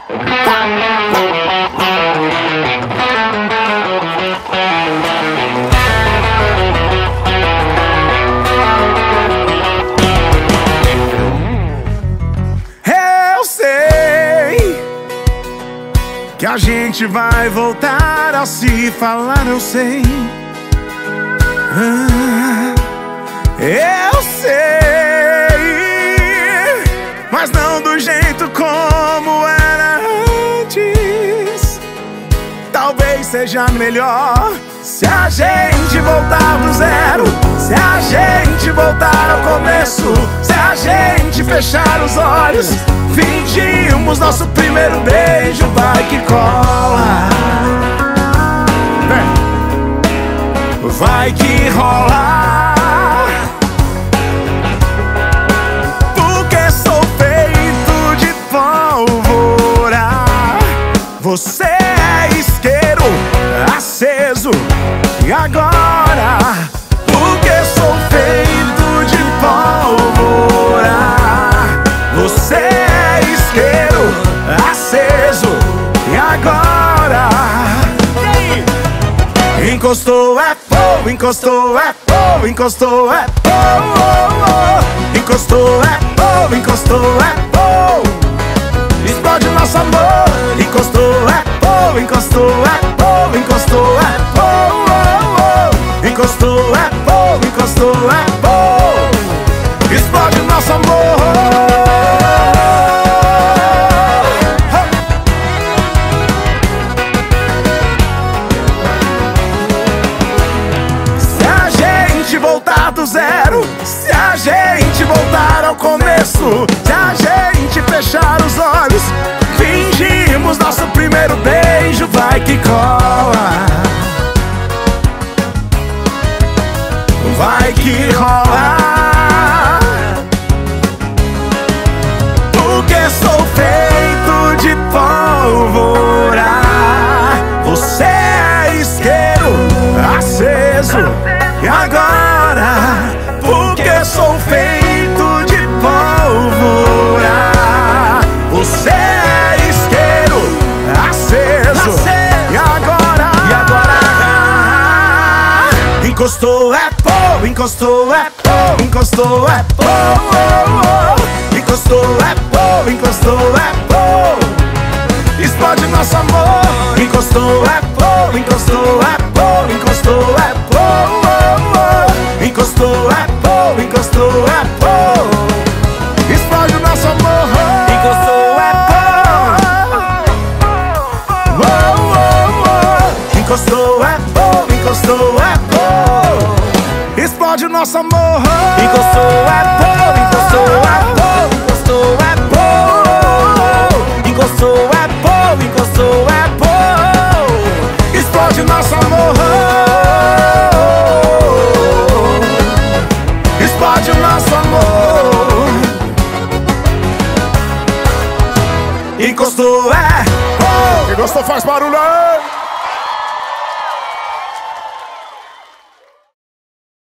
Eu sei que a gente vai voltar a se falar, eu sei. Eu sei, mas não do jeito como era antes. Talvez seja melhor se a gente voltar do zero, se a gente voltar ao começo, se a gente fechar os olhos, fingimos nosso primeiro beijo, vai que cola. Vai que rola. Porque sou feito de pólvora, você é isqueiro aceso. E agora, porque sou feito de pólvora, você é isqueiro aceso. E agora, encostou é fogo, encostou é fogo, encostou é fogo, encostou é fogo, encostou é fogo, explode o nosso amor. Encostou é fogo, encostou é fogo, encostou é fogo, encostou é fogo, encostou é fogo, explode o nosso amor. Voltar do zero, se a gente voltar ao começo, se a gente fechar os olhos, fingimos nosso primeiro beijo, vai que cola. Vai que rola. Porque sou feito de pólvora, você é isqueiro aceso. E agora, porque sou feito de pólvora, você é isqueiro aceso. E agora, encostou é fogo, encostou é fogo, encostou é fogo, encostou é fogo, encostou é fogo, explode nosso amor. Encostou é fogo, encostou é fogo, encostou é fogo, encostou é fogo, encostou é fogo, explode o nosso amor. Encostou é fogo, encostou é fogo, encostou é fogo, explode o nosso amor. Encostou é fogo, encostou é fogo, encostou é fogo, encostou é fogo, encostou é fogo, explode o nosso amor. Explode o nosso amor. Encostou é fogo. Quem gostou faz barulho.